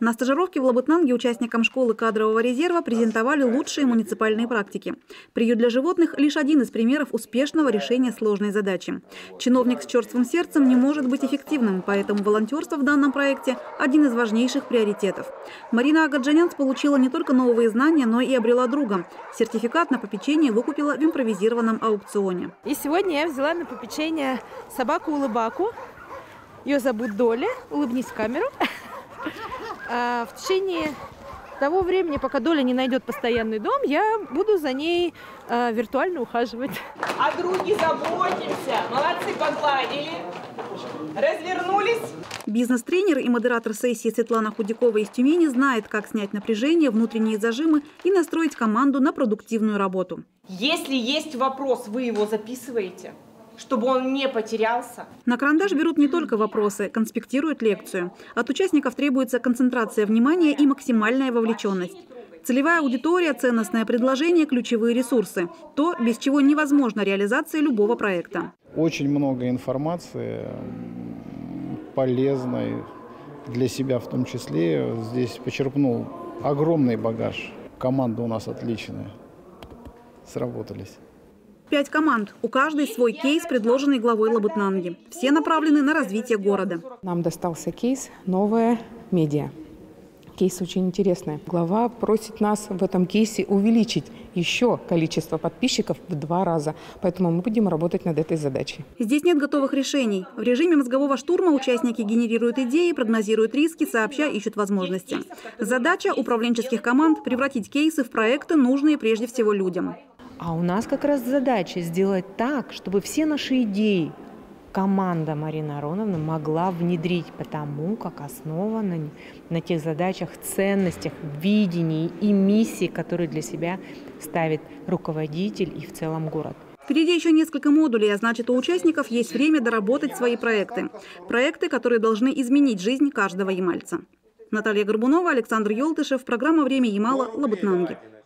На стажировке в Лабытнанге участникам школы кадрового резерва презентовали лучшие муниципальные практики. Приют для животных – лишь один из примеров успешного решения сложной задачи. Чиновник с черствым сердцем не может быть эффективным, поэтому волонтерство в данном проекте – один из важнейших приоритетов. Марина Агаджанянц получила не только новые знания, но и обрела друга. Сертификат на попечение выкупила в импровизированном аукционе. И сегодня я взяла на попечение собаку-улыбаку. Ее зовут Доля. Улыбнись в камеру. В течение того времени, пока Доля не найдет постоянный дом, я буду за ней виртуально ухаживать. О друге заботимся. Молодцы, погладили. Развернулись. Бизнес-тренер и модератор сессии Светлана Худякова из Тюмени знает, как снять напряжение, внутренние зажимы и настроить команду на продуктивную работу. Если есть вопрос, вы его записываете, чтобы он не потерялся. На карандаш берут не только вопросы, конспектируют лекцию. От участников требуется концентрация внимания и максимальная вовлеченность. Целевая аудитория, ценностное предложение, ключевые ресурсы. То, без чего невозможна реализация любого проекта. Очень много информации, полезной для себя в том числе. Здесь почерпнул огромный багаж. Команда у нас отличная. Сработались. 5 команд. У каждой свой кейс, предложенный главой Лабытнанги. Все направлены на развитие города. Нам достался кейс «Новая медиа». Кейс очень интересный. Глава просит нас в этом кейсе увеличить еще количество подписчиков в 2 раза. Поэтому мы будем работать над этой задачей. Здесь нет готовых решений. В режиме мозгового штурма участники генерируют идеи, прогнозируют риски, сообща ищут возможности. Задача управленческих команд – превратить кейсы в проекты, нужные прежде всего людям. А у нас как раз задача сделать так, чтобы все наши идеи команда Марины Ароновны могла внедрить, потому как основана на тех задачах, ценностях, видении и миссии, которые для себя ставит руководитель и в целом город. Впереди еще несколько модулей, а значит, у участников есть время доработать свои проекты. Проекты, которые должны изменить жизнь каждого ямальца. Наталья Горбунова, Александр Ёлтышев. Программа «Время Ямала», Лабытнанги.